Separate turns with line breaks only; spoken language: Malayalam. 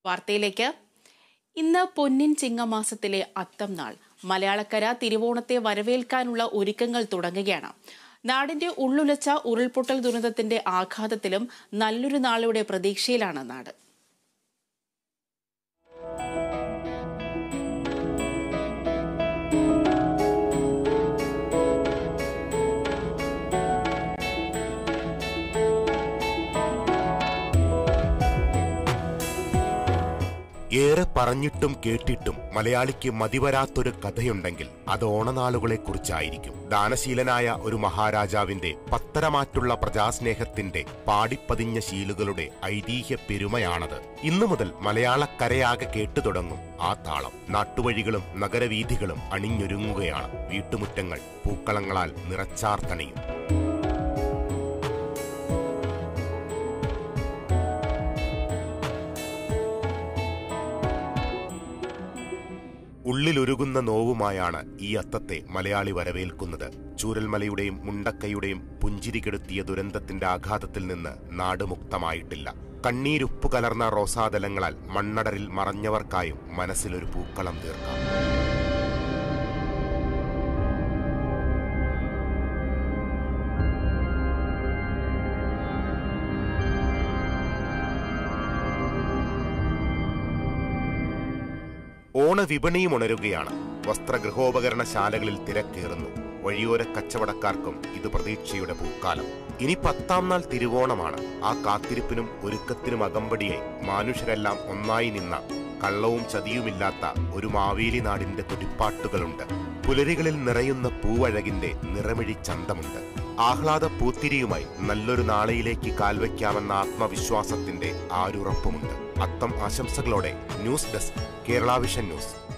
വാർത്തയിലേക്ക്. ഇന്ന് പൊന്നിൻ ചിങ്ങമാസത്തിലെ അത്തം നാൾ. മലയാളക്കര തിരുവോണത്തെ വരവേൽക്കാനുള്ള ഒരുക്കങ്ങൾ തുടങ്ങുകയാണ്. നാടിന്റെ ഉള്ളുലച്ച ഉരുൾപൊട്ടൽ ദുരന്തത്തിന്റെ ആഘാതത്തിലും നല്ലൊരു നാളുടെ പ്രതീക്ഷയിലാണ് നാട്.
ഏറെ പറഞ്ഞിട്ടും കേട്ടിട്ടും മലയാളിക്ക് മതിവരാത്തൊരു കഥയുണ്ടെങ്കിൽ അത് ഓണനാളുകളെക്കുറിച്ചായിരിക്കും. ദാനശീലനായ ഒരു മഹാരാജാവിന്റെ പത്തരമാറ്റുള്ള പ്രജാസ്നേഹത്തിന്റെ പാടിപ്പതിഞ്ഞ ശീലുകളുടെ ഐതിഹ്യ പെരുമയാണത്. ഇന്നു മുതൽ മലയാളക്കരയാകെ കേട്ടുതുടങ്ങും ആ താളം. നാട്ടുവഴികളും നഗരവീഥികളും അണിഞ്ഞൊരുങ്ങുകയാണ്. വീട്ടുമുറ്റങ്ങൾ പൂക്കളങ്ങളാൽ നിറച്ചാർത്തണിയും. ഉള്ളിലൊരുകുന്ന നോവുമായാണ് ഈ അത്തത്തെ മലയാളി വരവേൽക്കുന്നത്. ചൂരൽമലയുടെയും മുണ്ടക്കയുടെയും പുഞ്ചിരി കെടുത്തിയ ദുരന്തത്തിന്റെ ആഘാതത്തിൽ നിന്ന് നാട് മുക്തമായിട്ടില്ല. കണ്ണീരുപ്പു കലർന്ന റോസാദലങ്ങളാൽ മണ്ണടരിൽ മറഞ്ഞവർക്കായും മനസ്സിലൊരു പൂക്കളം തീർക്കാം. ഓണവിപണിയും ഉണരുകയാണ്. വസ്ത്രഗൃഹോപകരണശാലകളിൽ തിരക്കേറുന്നു. വഴിയോര കച്ചവടക്കാർക്കും ഇത് പ്രതീക്ഷയുടെ പൂക്കാലം. ഇനി 10ാം നാൾ തിരുവോണമാണ്. ആ കാത്തിരിപ്പിനും ഒരുക്കത്തിനും അകമ്പടിയായി മനുഷ്യരെല്ലാം ഒന്നായി നിന്ന കള്ളവും ചതിയുമില്ലാത്ത ഒരു മാവേലി നാടിന്റെ തുടിപ്പാട്ടുകളുണ്ട്. പുലരികളിൽ നിറയുന്ന പൂവഴകിന്റെ നിറമിഴി ചന്തമുണ്ട്. ആഹ്ലാദ പൂത്തിരിയുമായി നല്ലൊരു നാളെയിലേക്ക് കാൽവയ്ക്കാമെന്ന ആത്മവിശ്വാസത്തിന്റെ ആരുറപ്പുമുണ്ട്. അത്തം ആശംസകളോടെ news desk, Kerala Vision news.